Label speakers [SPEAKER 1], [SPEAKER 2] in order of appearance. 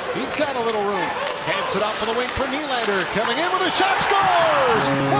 [SPEAKER 1] He's got a little room. Hands it off for the wing for Nylander. Coming in with a shot, scores!